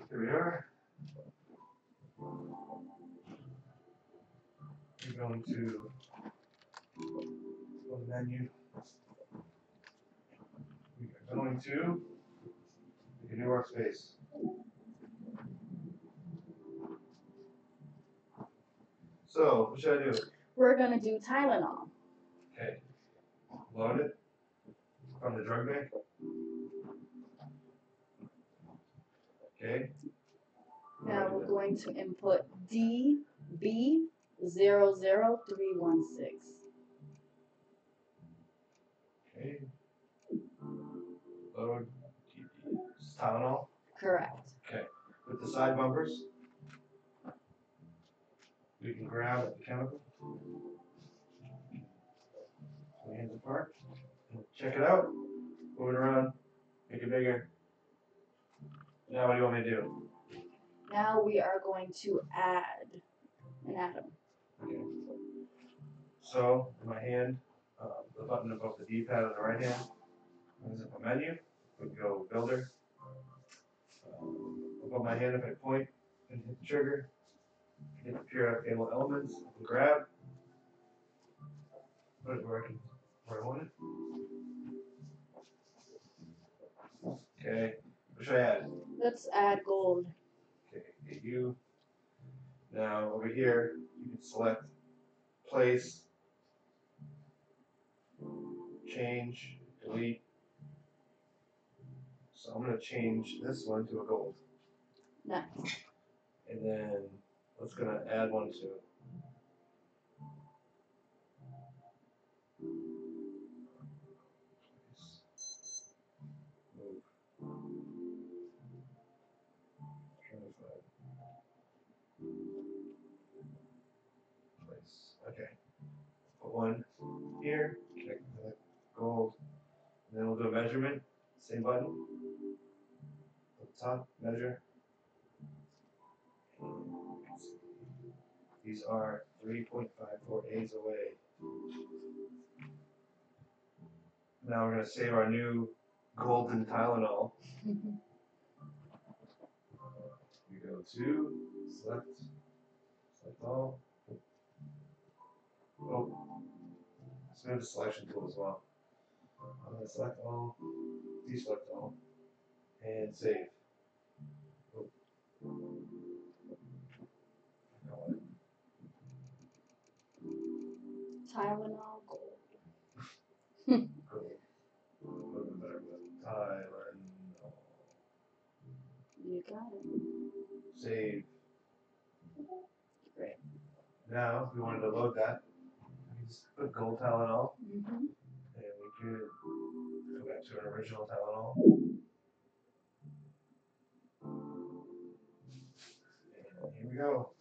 Here we are. We're going to go to the menu. We are going to make a new workspace. So, what should I do? We're going to do Tylenol. Okay. Load it from the drug bank. Okay. Now we're going to input DB00316. Okay. Load TP. Tylenol. Correct. Okay. With the side bumpers, we can grab the chemical. Put hands apart. Check it out. Move it around. Make it bigger. Now what do you want me to do? Now we are going to add an atom. Okay. So, in my hand, the button above the D-pad on the right hand, brings up a menu. We can go builder. I'll put my hand up at point and hit the trigger. Hit the pure cable elements. And grab. Put it where I want it. Okay. What should I add? Let's add gold. Okay. Hit U. Now over here, you can select place, change, delete. So I'm going to change this one to a gold. Nice. And then let's going to add one to move. Place. Okay. Put one here, connect to the gold. And then we'll do a measurement. Same button. At the top, measure. These are 3.54 A's away. Now we're going to save our new golden Tylenol. We go to select all. Oh, let's move the selection tool as well. Select all, deselect all, and save. Oh. Tylenol gold. Cool. A little bit better, but Tylenol. You got it. Save. Great. Now, if we wanted to load that, we can just put gold Tylenol, Mm-hmm. and we could go back to an original Tylenol. And here we go.